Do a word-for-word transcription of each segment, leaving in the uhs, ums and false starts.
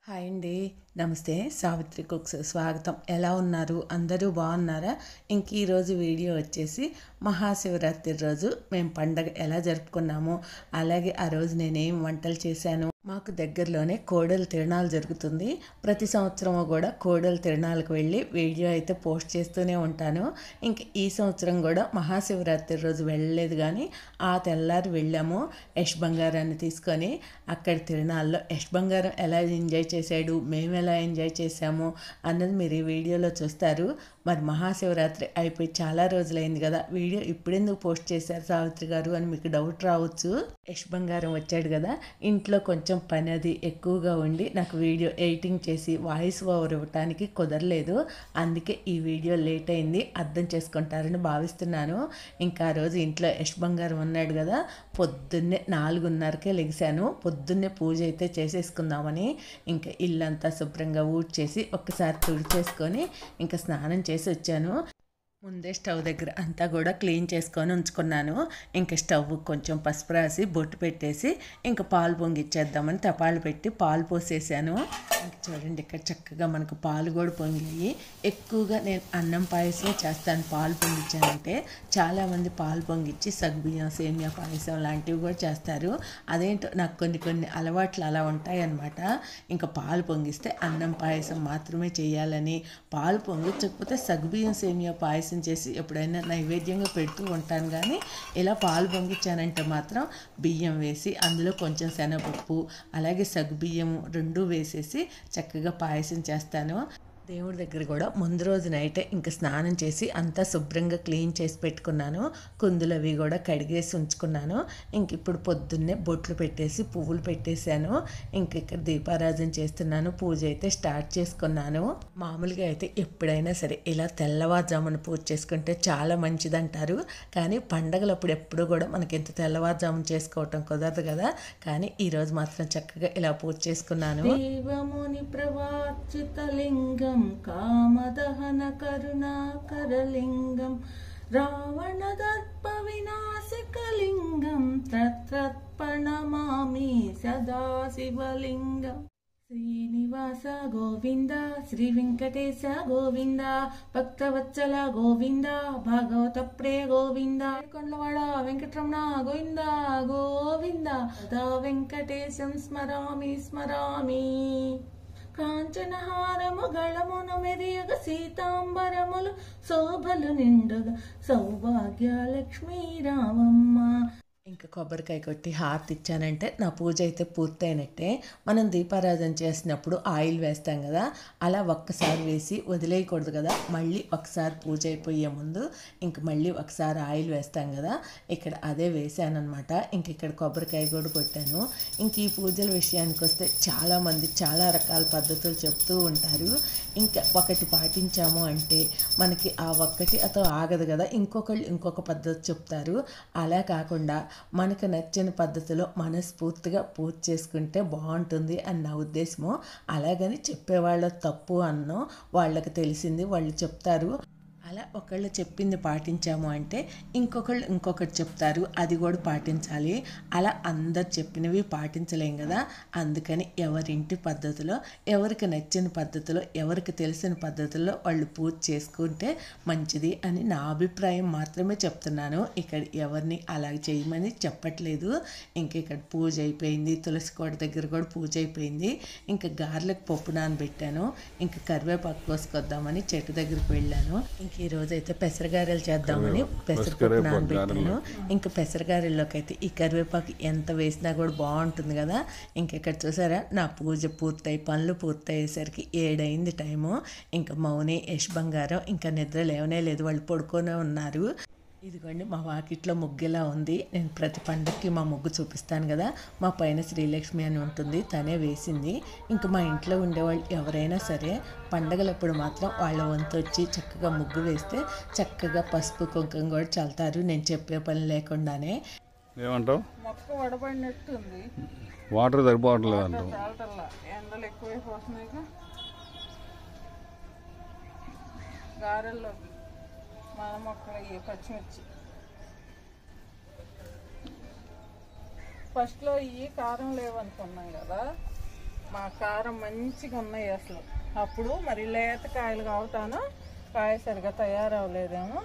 Hi అండి. నమస్తే. Savitri cooks స్వాగతం. ఎలా ఉన్నారు? అందరూ బాగున్నారా? ఇంక ఈరోజు వీడియో వచ్చేసి మహాశివరాత్రి రోజు మేము పండగ ఎలా జరుపుకున్నాము, అలాగే ఆ రోజు నేనేం వంటలు చేశాను. మాకు దగ్గరలోనే కోడలు తిరణాలు జరుగుతుంది. ప్రతి సంవత్సరము కూడా కోడలు తిరణాలకు వెళ్ళి వీడియో అయితే పోస్ట్ చేస్తూనే ఉంటాను. ఇంక ఈ సంవత్సరం కూడా మహాశివరాత్రి రోజు వెళ్ళలేదు, కానీ ఆ తెల్లారి వెళ్ళాము యష్ బంగారాన్ని తీసుకొని. అక్కడ తిరణాల్లో యష్ బంగారం ఎలా ఎంజాయ్ చేశాడు, మేము ఎలా ఎంజాయ్ చేశాము అన్నది మీరు ఈ వీడియోలో చూస్తారు. మరి మహాశివరాత్రి అయిపోయి చాలా రోజులైంది కదా, వీడియో ఇప్పుడెందుకు పోస్ట్ చేశారు సావిత్రి గారు అని మీకు డౌట్ రావచ్చు. యష్ బంగారం వచ్చాడు కదా, ఇంట్లో కొంచెం పని అది ఎక్కువగా ఉండి నాకు వీడియో ఎడిటింగ్ చేసి వాయిస్ ఓవర్ ఇవ్వటానికి కుదరలేదు. అందుకే ఈ వీడియో లేట్ అయింది, అర్థం చేసుకుంటారని భావిస్తున్నాను. ఇంకా ఆ రోజు ఇంట్లో యష్ బంగారం ఉన్నాడు కదా, పొద్దున్నే నాలుగున్నరకే లెగిశాను. పొద్దున్నే పూజ అయితే చేసేసుకుందామని ఇంకా ఇల్లంతా శుభ్రంగా ఊడ్చేసి ఒక్కసారి తుడిచేసుకొని ఇంకా స్నానం చేసి వచ్చాను. ముందే స్టవ్ దగ్గర అంతా కూడా క్లీన్ చేసుకొని ఉంచుకున్నాను. ఇంకా స్టవ్ కొంచెం పసుపు రాసి బొట్టు పెట్టేసి ఇంకా పాలు పొంగిచ్చేద్దామని తపాలు పెట్టి పాలు పోసేసాను. ఇంక చూడండి, ఇక్కడ చక్కగా మనకు పాలు కూడా పొంగాయి. ఎక్కువగా నేను అన్నం పాయసమే చేస్తాను. పాలు పొంగిచ్చానంటే చాలామంది పాలు పొంగిచ్చి సగ్గుబియ్యం సేమియా పాయసం లాంటివి కూడా చేస్తారు. అదేంటో నాకు కొన్ని కొన్ని అలవాట్లు అలా ఉంటాయన్నమాట. ఇంకా పాలు పొంగిస్తే అన్నం పాయసం మాత్రమే చేయాలని, పాలు పొంగించకపోతే సగ్గుబియ్యం సేమియా పాయసం చేసి ఎప్పుడైనా నైవేద్యంగా పెడుతూ ఉంటాను. కానీ ఇలా పాలు పొంగిచ్చానంటే మాత్రం బియ్యం వేసి అందులో కొంచెం శనగపప్పు అలాగే సగ్గుబియ్యం రెండు వేసేసి చక్కగా పాయసం చేస్తాను. దేవుడి దగ్గర కూడా ముందు రోజు నైటే ఇంకా స్నానం చేసి అంతా శుభ్రంగా క్లీన్ చేసి పెట్టుకున్నాను. కుందులు అవి కూడా కడిగేసి ఉంచుకున్నాను. ఇంక ఇప్పుడు పొద్దున్నే బొట్లు పెట్టేసి పువ్వులు పెట్టేశాను. ఇంక ఇక్కడ దీపారాధన చేస్తున్నాను. పూజ అయితే స్టార్ట్ చేసుకున్నాను. మామూలుగా అయితే ఎప్పుడైనా సరే ఇలా తెల్లవారుజామున పూజ చేసుకుంటే చాలా మంచిది అంటారు. కానీ పండగలప్పుడు ఎప్పుడు కూడా మనకి ఎంత తెల్లవారుజామున చేసుకోవటం కుదరదు కదా. కానీ ఈరోజు మాత్రం చక్కగా ఇలా పూజ చేసుకున్నాను. దేవముని ప్రవార్చితలింగం కామదహన కరుణాకరలింగం రావణ దర్ప వినాశకలింగం తత్ప్రణమామి సదాశివలింగం. శ్రీనివాస గోవింద, శ్రీ వెంకటేశ గోవింద, భక్తవత్సల గోవింద, భాగవత ప్రియ గోవింద, కొండలవాడ వెంకటరమణ గోవింద గోవింద. దా వెంకటేశం స్మరామి స్మరామి. కాంచనహారము గళమును మెరియగ సీతాంబరములు శోభలు నిండుగా సౌభాగ్య లక్ష్మీ రామమ్మ. ఇంకా కొబ్బరికాయ కొట్టి హారతి ఇచ్చానంటే నా పూజ అయితే పూర్తయినట్టే. మనం దీపారాధన చేసినప్పుడు ఆయిల్ వేస్తాం కదా, అలా ఒక్కసారి వేసి వదిలేయకూడదు కదా. మళ్ళీ ఒకసారి పూజ అయిపోయే ముందు ఇంక మళ్ళీ ఒకసారి ఆయిల్ వేస్తాం కదా, ఇక్కడ అదే వేసాను అనమాట. ఇంక ఇక్కడ కొబ్బరికాయ కూడా కొట్టాను. ఇంక ఈ పూజల విషయానికి వస్తే చాలామంది చాలా రకాల పద్ధతులు చెప్తూ ఉంటారు. ఇంకా ఒకటి పాటించాము అంటే మనకి ఆ ఒక్కటి అతో ఆగదు కదా, ఇంకొకళ్ళు ఇంకొక పద్ధతి చెప్తారు. అలా కాకుండా మనకు నచ్చిన పద్ధతిలో మనస్ఫూర్తిగా పూజ చేసుకుంటే బాగుంటుంది అని నా ఉద్దేశము. అలాగని చెప్పేవాళ్ళ తప్పు అన్నో, వాళ్ళకి తెలిసింది వాళ్ళు చెప్తారు. అలా ఒకళ్ళు చెప్పింది పాటించాము అంటే ఇంకొకళ్ళు ఇంకొకటి చెప్తారు, అది కూడా పాటించాలి. అలా అందరు చెప్పినవి పాటించలేం కదా. అందుకని ఎవరింటి పద్ధతిలో, ఎవరికి నచ్చిన పద్ధతిలో, ఎవరికి తెలిసిన పద్ధతిలో వాళ్ళు పూజ చేసుకుంటే మంచిది అని నా అభిప్రాయం మాత్రమే చెప్తున్నాను. ఇక్కడ ఎవరిని అలా చేయమని చెప్పట్లేదు. ఇంక ఇక్కడ పూజ అయిపోయింది. తులసి కోట దగ్గర కూడా పూజ అయిపోయింది. ఇంకా గార్లకు పప్పు నానబెట్టాను. ఇంకా కరివేపాకు కోసుకొద్దామని చెట్టు దగ్గరికి వెళ్ళాను. ఇంక ఈ రోజు అయితే పెసరగారెలు చేద్దామని పెసరపప్పు నానబెట్టాను. ఇంకా పెసరగారెల్లోకి అయితే ఈ కరివేపాకు ఎంత వేసినా కూడా బాగుంటుంది కదా. ఇంకెక్కడ చూసారా, నా పూజ పూర్తయి పనులు పూర్తయ్యేసరికి ఏడైంది టైము. ఇంకా మౌని యష్ బంగారం ఇంకా నిద్ర లేవనే లేదు, వాళ్ళు పడుకొనే ఉన్నారు. ఇదిగోండి మా వాకిట్లో ముగ్గులా ఉంది. నేను ప్రతి పండగకి మా ముగ్గు చూపిస్తాను కదా, మా పైన శ్రీలక్ష్మి అని ఉంటుంది, తనే వేసింది. ఇంకా మా ఇంట్లో ఉండేవాళ్ళు ఎవరైనా సరే పండగలప్పుడు మాత్రం వాళ్ళ వంతు వచ్చి చక్కగా ముగ్గు వేస్తే చక్కగా పసుపు కుంకుమ కూడా చల్లుతారు, నేను చెప్పే పని లేకుండానే. ఏమంటావు? మొక్క వడబడినట్టుంది, వాటర్ సరిపోవట్లేదు అంటావు. ఎండలు ఎక్కువైపోతున్నాయి. గారెల్లోకి మన మొక్కలు పచ్చిమిర్చి ఫస్ట్లో ఇవి కారం లేవనుకున్నాం కదా, మా కారం మంచిగా ఉన్నాయి అసలు. అప్పుడు మరి లేత కాయలు కావుతాను, కాయ సరిగా తయారవలేదేమో.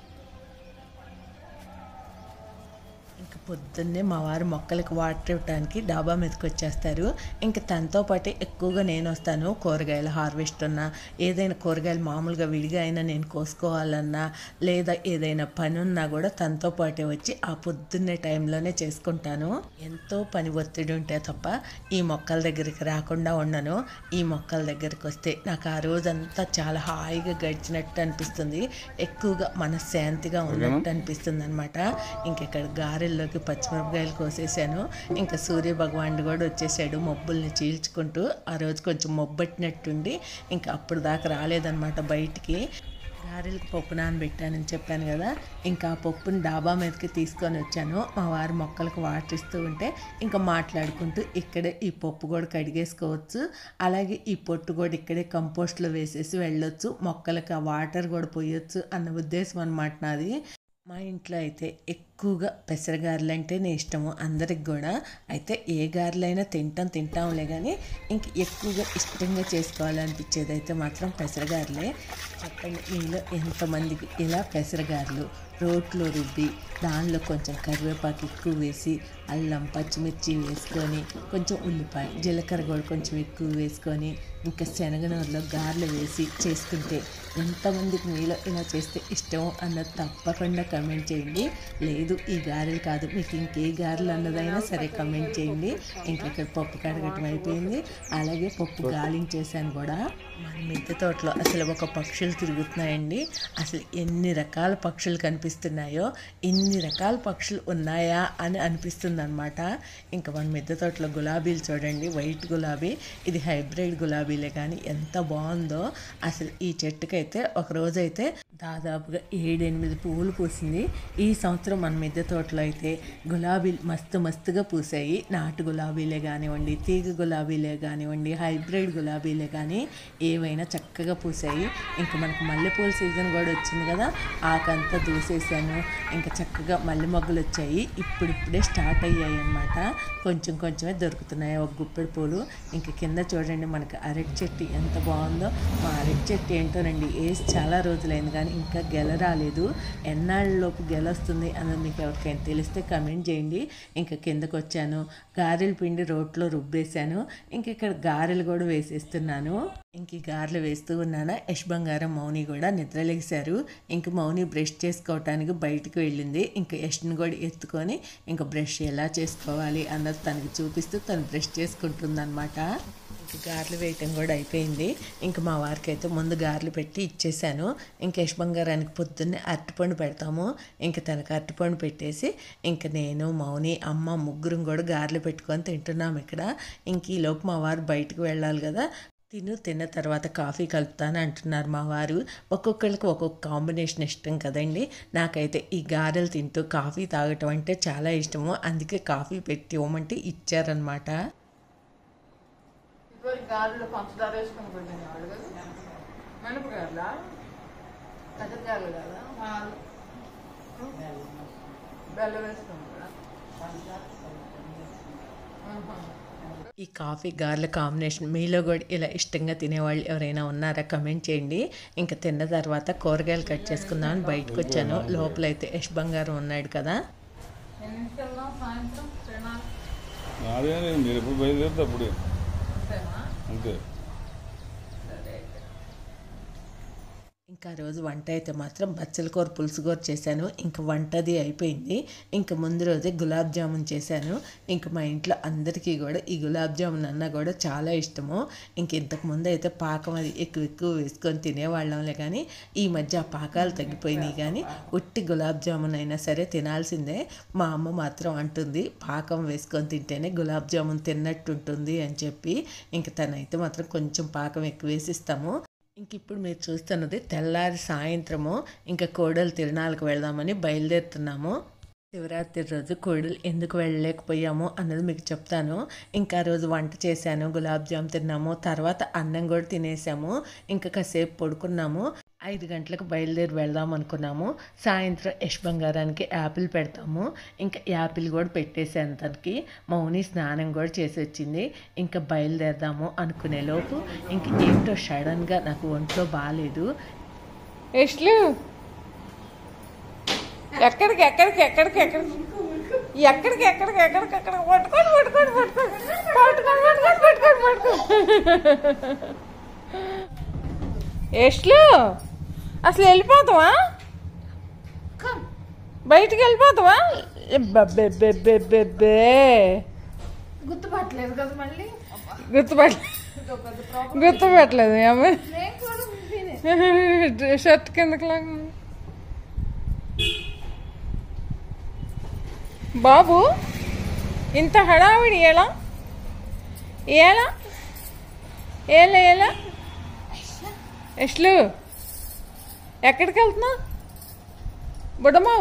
ఇంకా పొద్దున్నే మా వారు మొక్కలకు వాటర్ ఇవ్వడానికి డాబా మీదకి వచ్చేస్తారు. ఇంకా తనతో పాటే ఎక్కువగా నేను వస్తాను. కూరగాయలు హార్వెస్ట్ ఉన్నా, ఏదైనా కూరగాయలు మామూలుగా విడిగా అయినా నేను కోసుకోవాలన్నా, లేదా ఏదైనా పని ఉన్నా కూడా తనతో పాటే వచ్చి ఆ పొద్దున్నే టైంలోనే చేసుకుంటాను. ఎంతో పని ఒత్తిడి ఉంటే తప్ప ఈ మొక్కల దగ్గరికి రాకుండా ఉండను. ఈ మొక్కల దగ్గరికి వస్తే నాకు ఆ రోజంతా చాలా హాయిగా గడిచినట్టు అనిపిస్తుంది, ఎక్కువగా మనశ్శాంతిగా ఉన్నట్టు అనిపిస్తుంది అనమాట. ఇంకెక్కడ గారె లోకి పచ్చిమిరపకాయలు కోసేసాను. ఇంకా సూర్య భగవానుడు కూడా వచ్చేసాడు మబ్బుల్ని చీల్చుకుంటూ. ఆ రోజు కొంచెం మొబ్బట్టినట్టుండి ఇంకా అప్పుడు దాకా రాలేదన్నమాట బయటికి. గారెలకు పప్పు నానబెట్టానని చెప్పాను కదా, ఇంకా ఆ పప్పుని డాబా మీదకి తీసుకొని వచ్చాను. మా వారు మొక్కలకు వాటర్ ఇస్తూ ఉంటే ఇంకా మాట్లాడుకుంటూ ఇక్కడే ఈ పప్పు కూడా కడిగేసుకోవచ్చు, అలాగే ఈ పొట్టు కూడా ఇక్కడే కంపోస్ట్లో వేసేసి వెళ్ళొచ్చు, మొక్కలకు ఆ వాటర్ కూడా పోయొచ్చు అన్న ఉద్దేశం అన్నమాట నాది. మా ఇంట్లో అయితే ఎక్కువగా పెసరగారెలు అంటేనే ఇష్టము అందరికి కూడా. అయితే ఏ గారెలైనా తింటాం తింటాంలే కానీ ఇంక ఎక్కువగా ఇష్టంగా చేసుకోవాలనిపించేది అయితే మాత్రం పెసరగారెలే. చెప్పండి మీలో ఎంతమందికి ఇలా పెసరగారెలు రోట్లో రుబ్బి దానిలో కొంచెం కరివేపాకు ఎక్కువ వేసి అల్లం పచ్చిమిర్చి వేసుకొని కొంచెం ఉల్లిపాయ జీలకర్ర కూడా కొంచెం ఎక్కువ వేసుకొని ఇంకా శనగనూరులో గారెలు వేసి చేసుకుంటే ఎంతమందికి మీలో ఇలా చేస్తే ఇష్టం అన్నది తప్పకుండా కమెంట్ చేయండి. లేదు ఈ గారెలు కాదు మీకు ఇంకే గారెలు అన్నదైనా సరే కమెంట్ చేయండి. ఇంకెక్కడ పప్పు కడగటం అయిపోయింది, అలాగే పప్పు గాలించేసాను కూడా. మన మిద్దె తోటలో అసలు ఒక పక్షులు తిరుగుతున్నాయండి. అసలు ఎన్ని రకాల పక్షులు కనిపిస్తున్నాయో, ఇన్ని రకాల పక్షులు ఉన్నాయా అని అనిపిస్తుంది అనమాట. ఇంకా మన మిద్దె తోటలో గులాబీలు చూడండి, వైట్ గులాబీ, ఇది హైబ్రిడ్ గులాబీలే కానీ ఎంత బాగుందో అసలు. ఈ చెట్టుకైతే ఒక రోజైతే దాదాపుగా ఏడెనిమిది పువ్వులు పూసింది. ఈ సంవత్సరం మన మిద్దె తోటలో అయితే గులాబీలు మస్తు మస్తుగా పూసాయి. నాటు గులాబీలే కానివ్వండి, తీగ గులాబీలే కానివ్వండి, హైబ్రిడ్ గులాబీలే కానీ ఏవైనా చక్కగా పూసాయి. ఇంకా మనకు మల్లెపూల సీజన్ కూడా వచ్చింది కదా, ఆకంతా దూసేసాను. ఇంకా చక్కగా మల్లె మొగ్గలు వచ్చాయి, ఇప్పుడిప్పుడే స్టార్ట్ అయ్యాయి అన్నమాట. కొంచెం కొంచెమే దొరుకుతున్నాయి ఒక గుప్పెడు పూలు. ఇంకా కింద చూడండి మనకు అరటి చెట్టు ఎంత బాగుందో. మా అరటి చెట్టు ఏంటోనండి వేసి చాలా రోజులైంది కానీ ఇంకా గెల రాలేదు. ఎన్నాళ్ళలోపు గెల వస్తుంది అన్నది మీకు ఎవరికైనా తెలిస్తే కమెంట్ చేయండి. ఇంకా కిందకు వచ్చాను, గారెల పిండి రోట్లో రుబ్బేశాను. ఇంక ఇక్కడ గారెలు కూడా వేసేస్తున్నాను. ఇంక ఈ గారెలు వేస్తూ ఉన్నానా యష్ బంగారం మౌని కూడా నిద్రలేశారు. ఇంక మౌని బ్రష్ చేసుకోవటానికి బయటికి వెళ్ళింది. ఇంకా యష్ని కూడా ఎత్తుకొని ఇంకా బ్రష్ ఎలా చేసుకోవాలి అన్నది తనకి చూపిస్తూ తను బ్రష్ చేసుకుంటుంది అనమాట. ఇంక గారెలు వేయటం కూడా అయిపోయింది. ఇంక మా వారికి అయితే ముందు గారెలు పెట్టి ఇచ్చేసాను. ఇంక యష్ బంగారానికి పొద్దున్నే అరటిపండు పెడతాము. ఇంక తనకు అరటిపండు పెట్టేసి ఇంక నేను మౌని అమ్మ ముగ్గురం కూడా గారెలు పెట్టుకొని తింటున్నాము ఇక్కడ. ఇంక ఈలోపు మా వారు బయటకు వెళ్ళాలి కదా, తిను తిన్న తర్వాత కాఫీ కలుపుతాను అంటున్నారు మా వారు. ఒక్కొక్కరికి ఒక్కొక్క కాంబినేషన్ ఇష్టం కదండి. నాకైతే ఈ గారెలు తింటూ కాఫీ తాగటం అంటే చాలా ఇష్టము, అందుకే కాఫీ పెట్టి ఇవ్వమంటే ఇచ్చారనమాట. గారెలో పంచదార వేసుకొని కొట్టినవాడు కదా, మినపగారులా పెద్దగారు కదా, బెల్లం వేసుకుని కూడా. ఈ కాఫీ గారెల కాంబినేషన్ మీలో కూడా ఇలా ఇష్టంగా తినేవాళ్ళు ఎవరైనా ఉన్నారా కమెంట్ చేయండి. ఇంకా తిన్న తర్వాత కూరగాయలు కట్ చేసుకుందామని బయటకు వచ్చాను. లోపలైతే యష్ బంగారం ఉన్నాడు కదా. అదే మీరు ఎప్పుడు బయలుదేరితే అప్పుడు అంతే. ఇంకా రోజు వంట అయితే మాత్రం బచ్చల కూర పులుసు కూర చేశాను. ఇంక వంటది అయిపోయింది. ఇంక ముందు రోజే గులాబ్ జామున్ చేశాను. ఇంక మా ఇంట్లో అందరికీ కూడా ఈ గులాబ్ జామున్ అన్నా కూడా చాలా ఇష్టము. ఇంక ఇంతకుముందు అయితే పాకం అది ఎక్కువ ఎక్కువ వేసుకొని తినేవాళ్ళంలే కానీ ఈ మధ్య ఆ పాకాలు తగ్గిపోయినాయి. కానీ ఉట్టి గులాబ్ జామున్ అయినా సరే తినాల్సిందే. మా అమ్మ మాత్రం అంటుంది పాకం వేసుకొని తింటేనే గులాబ్ జామున్ తిన్నట్టు ఉంటుంది అని చెప్పి. ఇంక తనైతే మాత్రం కొంచెం పాకం ఎక్కువ వేసిస్తాము. ఇంక ఇప్పుడు మీరు చూస్తున్నది తెల్లారి సాయంత్రము ఇంకా కోడలు తిరునాళ్ళకు వెళ్దామని బయలుదేరుతున్నాము. శివరాత్రి రోజు కోడలు ఎందుకు వెళ్ళలేకపోయాము అన్నది మీకు చెప్తాను. ఇంకా రోజు వంట చేశాను, గులాబ్ జామ్ తిన్నాము, తర్వాత అన్నం కూడా తినేసాము. ఇంకా కాసేపు పడుకున్నాము. ఐదు గంటలకు బయలుదేరి వెళ్దాం అనుకున్నాము. సాయంత్రం యష్ బంగారానికి యాపిల్ పెడతాము. ఇంకా యాపిల్ కూడా పెట్టేసేంతకి మౌని స్నానం కూడా చేసి వచ్చింది. ఇంకా బయలుదేరదాము అనుకునే లోపు ఇంక ఏంటో సడన్గా నాకు ఒంట్లో బాగాలేదు. ఎస్లు ఎక్కడికి ఎక్కడికి ఎక్కడికి ఎక్కడికి ఎక్కడికి ఎక్కడికి ఎక్కడికి ఎక్కడికి పట్టుకోండి పట్టుకోండి పట్టుకోండి పట్టుకోండి పట్టుకోండి పట్టుకోండి పట్టుకోండి ఎస్లు అసలు వెళ్ళిపోతావా? బయటికి వెళ్ళిపోతావా? బెబ్బెబ్బెబ్బెబ్బే గుర్తుపట్టలేదు కదా మళ్ళీ గుర్తుపట్టలేదు గుర్తుపట్టలేదు అమ్మాయి షర్ట్ కిందకి లాగా బాబు ఇంత హడావిడి ఎలా ఎలా ఎలా ఎలా ఎస్లు ఎక్కడికి వెళ్తున్నా? బుడమావు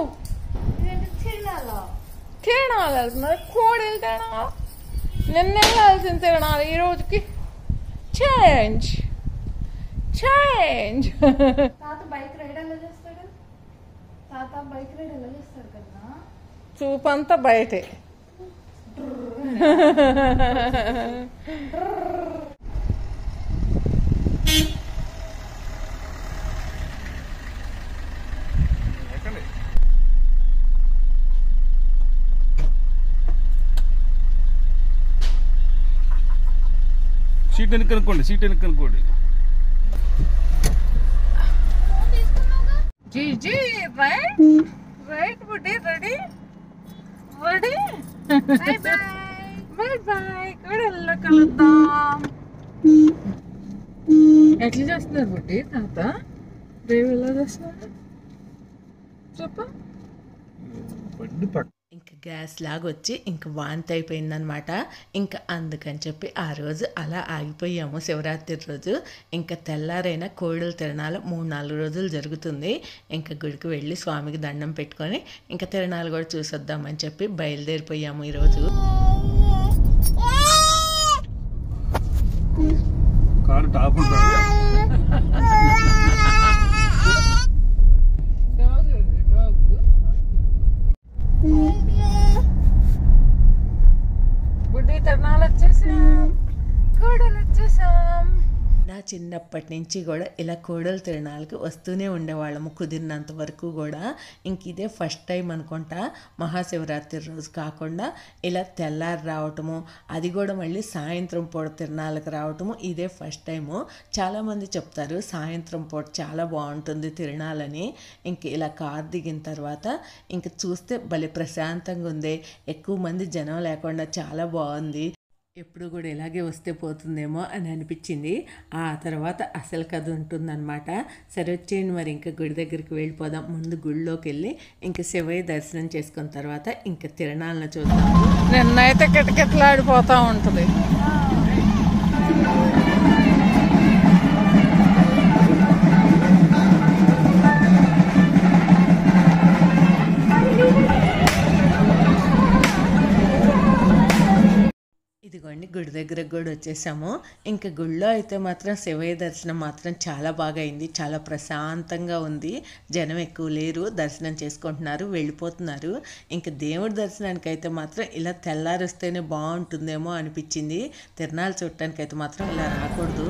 తిరణాలు వెళ్తున్నారు. కోడలు తిరణాలు నిన్న వెళ్ళాల్సిన తిరణాలు ఈ రోజుకి చేంజ్ చేంజ్. తాత బైక్ రైడ్ ఎలా చేస్తాడు? తాత బైక్ రైడ్ ఎలా చేస్తాడు కదా? చూపంతా బయటే. సీట్ వెనక అనుకోండి సీట్ వెనక అనుకోండి. జీ జీ రైట్ రైట్ బుడ్డి ready ready bye bye bye bye కూడా కలుద్దాం. ఎట్లా చేస్తున్నారు బుడ్డి తాత? రేవు ఎలా చేస్తున్నారు చెప్ప? బండి పక్క ఇంకా గ్యాస్ లాగొచ్చి ఇంకా వాంతి అయిపోయిందనమాట. ఇంకా అందుకని చెప్పి ఆ రోజు అలా ఆగిపోయాము శివరాత్రి రోజు. ఇంకా తెల్లారైనా కోడలు తిరణాలు మూడు నాలుగు రోజులు జరుగుతుంది. ఇంకా గుడికి వెళ్ళి స్వామికి దండం పెట్టుకొని ఇంకా తిరణాలు కూడా చూసొద్దామని చెప్పి బయలుదేరిపోయాము ఈరోజు. కారు టాప్ ఉంటుంది. బుడ్డి తిరణాలు వచ్చేసాం, కోడలు వచ్చేసాం. నా చిన్నప్పటి నుంచి కూడా ఇలా కోడలు తిరణాలకి వస్తూనే ఉండేవాళ్ళము కుదిరినంత వరకు కూడా. ఇంక ఇదే ఫస్ట్ టైం అనుకుంటా మహాశివరాత్రి రోజు కాకుండా ఇలా తెల్లారి రావటము, అది కూడా మళ్ళీ సాయంత్రం పూట తిరణాలకు రావటము ఇదే ఫస్ట్ టైము. చాలామంది చెప్తారు సాయంత్రం పూట చాలా బాగుంటుంది తిరణాలని. ఇంక ఇలా కారు దిగిన తర్వాత ఇంక చూస్తే భలే ప్రశాంతంగా ఉంది. ఎక్కువ మంది జనం లేకుండా చాలా బాగుంది. ఎప్పుడు కూడా ఇలాగే వస్తే పోతుందేమో అని అనిపించింది. ఆ తర్వాత అసలు కథ ఉంటుందన్నమాట. సరే వచ్చేయండి మరి ఇంకా గుడి దగ్గరికి వెళ్ళిపోదాం. ముందు గుడిలోకి వెళ్ళి ఇంకా శివయ్య దర్శనం చేసుకున్న తర్వాత ఇంకా తిరణాలను చూద్దాం. నిన్నైతే కిటకిటలాడిపోతూ ఉంటుంది. ఇదిగోండి గుడి దగ్గరకు కూడా వచ్చేసాము. ఇంకా గుడిలో అయితే మాత్రం శివయ్య దర్శనం మాత్రం చాలా బాగా అయింది. చాలా ప్రశాంతంగా ఉంది. జనం ఎక్కువ లేరు, దర్శనం చేసుకుంటున్నారు, వెళ్ళిపోతున్నారు. ఇంకా దేవుడి దర్శనానికి అయితే మాత్రం ఇలా తెల్లారిస్తేనే బాగుంటుందేమో అనిపించింది. తిరణాలు చూడటానికి అయితే మాత్రం ఇలా రాకూడదు.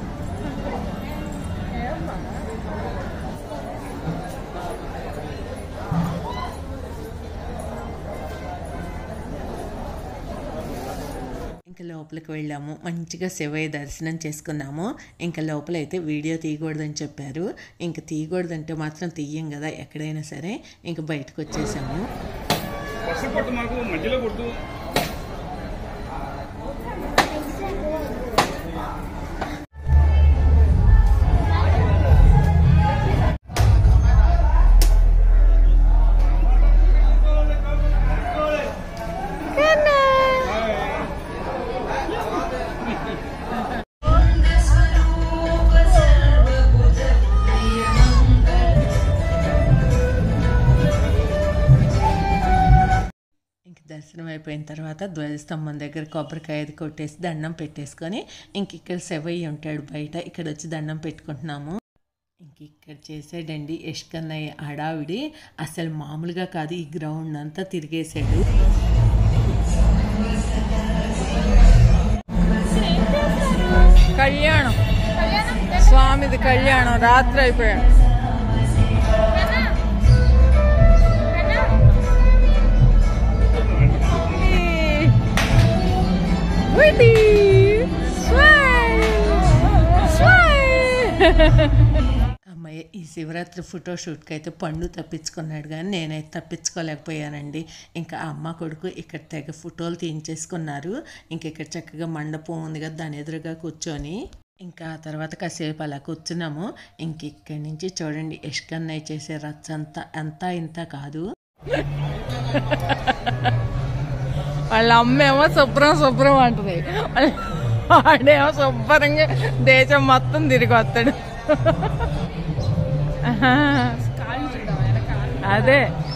ఇంకా లోపలికి వెళ్ళాము, మంచిగా శివయ్య దర్శనం చేసుకున్నాము. ఇంకా లోపలైతే వీడియో తీయకూడదని చెప్పారు. ఇంకా తీయకూడదంటే మాత్రం తీయం కదా ఎక్కడైనా సరే. ఇంకా బయటకు వచ్చేసాము. మధ్యలో కొట్టు. దర్శనం అయిపోయిన తర్వాత ధ్వజస్తంభం దగ్గర కొబ్బరికాయ అది కొట్టేసి దండం పెట్టేసుకొని ఇంక ఇక్కడ శివయ్య ఉంటాడు బయట, ఇక్కడ వచ్చి దండం పెట్టుకుంటున్నాము. ఇంక ఇక్కడ చేసాడండి యష్కన్నయ్య హడావిడి. అసలు మామూలుగా కాదు, ఈ గ్రౌండ్ అంతా తిరిగేసాడు. కళ్యాణం, స్వామిది కళ్యాణం రాత్రి అయిపోయాడు. అమ్మాయి ఈ శివరాత్రి ఫోటోషూట్కి అయితే పండు తప్పించుకున్నాడు, కానీ నేనైతే తప్పించుకోలేకపోయానండి. ఇంకా అమ్మ కొడుకు ఇక్కడ తెగ ఫోటోలు తీయించేసుకున్నారు. ఇంక ఇక్కడ చక్కగా మండపం ఉంది కదా, దాని ఎదురుగా కూర్చొని ఇంకా తర్వాత కాసేపు అలా కూర్చున్నాము. ఇంక ఇక్కడి నుంచి చూడండి యష్కన్నయ్య చేసే రచ్చ అంతా అంతా ఇంత కాదు. వాళ్ళ అమ్మేమో శుభ్రం శుభ్రం అంటుంది, వాడేమో శుభ్రంగా దేశం మొత్తం తిరిగి వస్తాడు. అదే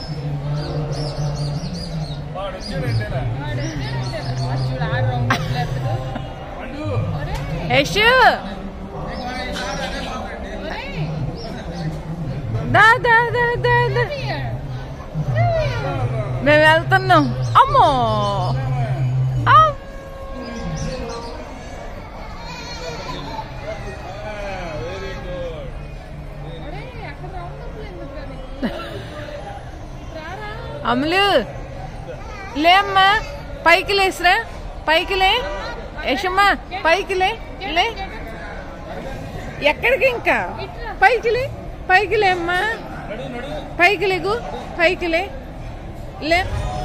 యశు దా దా దా దా దా మేము వెళ్తున్నాం. అమ్మో అమలు లేమ్మా, పైకి లేసరా, పైకి లే యశమ్మా, పైకి లే లే. ఎక్కడికి ఇంకా పైకి లే, పైకి లేమ్మా, పైకి లేగు, పైకి లే లే.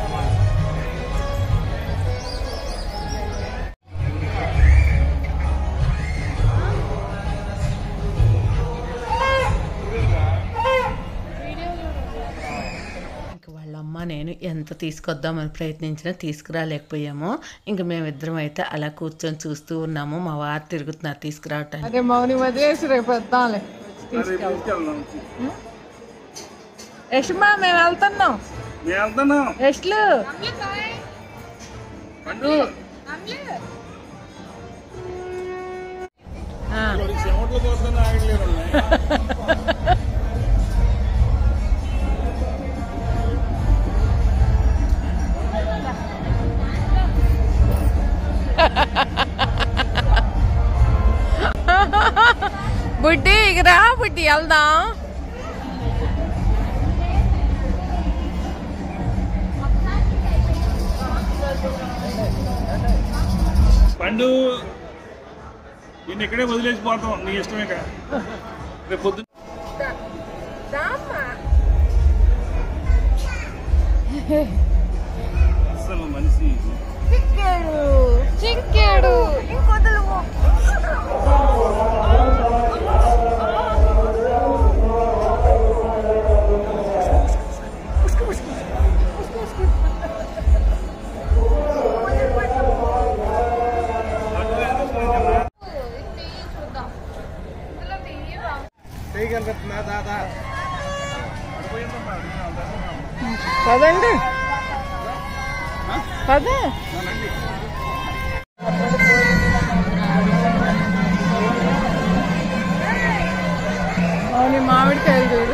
వాళ్ళమ్మ నేను ఎంత తీసుకొద్దామని ప్రయత్నించినా తీసుకురాలేకపోయాము. ఇంక మేమిద్దరం అయితే అలా కూర్చొని చూస్తూ ఉన్నాము. మా వారు తిరుగుతున్నారు తీసుకురావటానికి. అదే మౌని వదిలేసి రేపు వద్దాంలే. యశమా మేము వెళ్తున్నాం. యశ్లు బుడ్డి ఇక రా బుడ్డి వెళ్దాం. పండు నేను ఇక్కడే వదిలేసిపోతాం, నీ ఇష్టమే కదా. రేపు పొద్దున్న అసలు మనిషి చిక్కాడు చిక్కాడు ఇంకొదలు. పదండి పద. అవును మామిడికాయలు చూడు.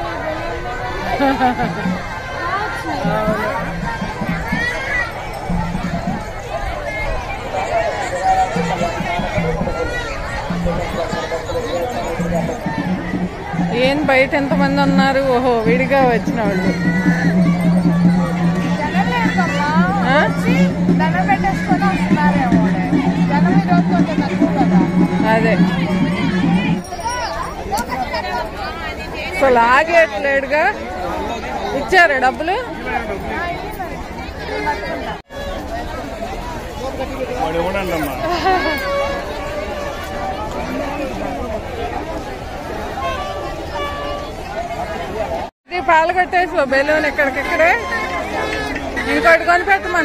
ఏం బయట ఎంతమంది ఉన్నారు? ఓహో విడిగా వచ్చిన వాళ్ళు. అదే అసలు ఆగేట్లేడుగా. ఇచ్చారా డబ్బులు? పాలు కట్టేసి బెలూన్ ఎక్కడికెక్కడే ఇంకోటి కొని పెట్టమని.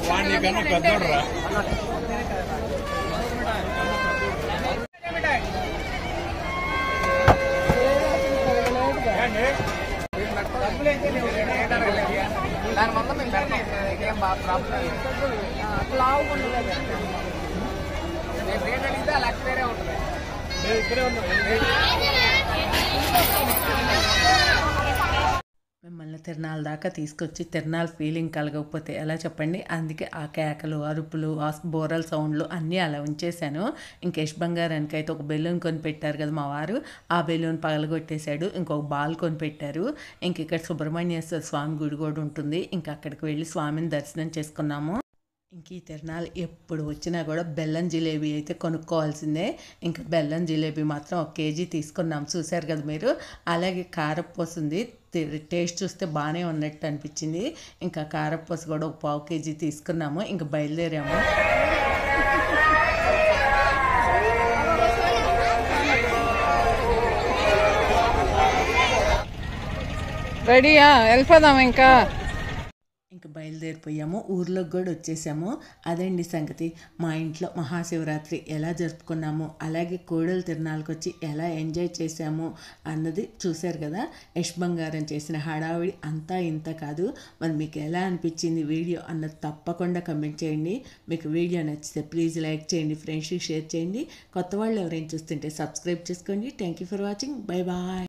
దాని వల్ల మేము ఏం బాగా ప్రాబ్లం లావు ఉండలేదు నేను రేట్ అడిగితే అలా వేరే ఉంటుంది మిమ్మల్ని తిరణాల దాకా తీసుకొచ్చి తిరణాల ఫీలింగ్ కలగకపోతే ఎలా చెప్పండి. అందుకే ఆ కేకలు, అరుపులు, ఆ బోరల్ సౌండ్లు అన్నీ అలా ఉంచేశాను. ఇంక యష్ బంగారానికి అయితే ఒక బెలూన్ కొని పెట్టారు కదా మా వారు, ఆ బెలూన్ పగలగొట్టేశాడు. ఇంకొక బాల్ కొని పెట్టారు. ఇంక ఇక్కడ సుబ్రహ్మణ్యేశ్వర స్వామి గుడి కూడా ఉంటుంది. ఇంక అక్కడికి వెళ్ళి స్వామిని దర్శనం చేసుకున్నాము. ఇంక ఈ తిరణాలు ఎప్పుడు వచ్చినా కూడా బెల్లం జిలేబీ అయితే కొనుక్కోవాల్సిందే. ఇంకా బెల్లం జిలేబీ మాత్రం ఒక కేజీ తీసుకున్నాం, చూశారు కదా మీరు. అలాగే కారప్పూస ఉంది, టేస్ట్ చూస్తే బాగానే ఉన్నట్టు అనిపించింది. ఇంకా కారప్పూస కూడా ఒక పావు కేజీ తీసుకున్నాము. ఇంకా బయలుదేరాము. రెడీయా వెళ్ళిపోదాం ఇంకా ఇంకా బయలుదేరిపోయాము. ఊర్లోకి కూడా వచ్చేసాము. అదండి సంగతి. మా ఇంట్లో మహాశివరాత్రి ఎలా జరుపుకున్నాము, అలాగే కోడలు తిరణాలకు వచ్చి ఎలా ఎంజాయ్ చేసాము అన్నది చూశారు కదా. యష్ బంగారం చేసిన హడావిడి అంతా ఇంత కాదు. మరి మీకు ఎలా అనిపించింది వీడియో అన్నది తప్పకుండా కమెంట్ చేయండి. మీకు వీడియో నచ్చితే ప్లీజ్ లైక్ చేయండి, ఫ్రెండ్స్కి షేర్ చేయండి. కొత్త వాళ్ళు ఎవరైనా చూస్తుంటే సబ్స్క్రైబ్ చేసుకోండి. Thank you for watching. Bye bye.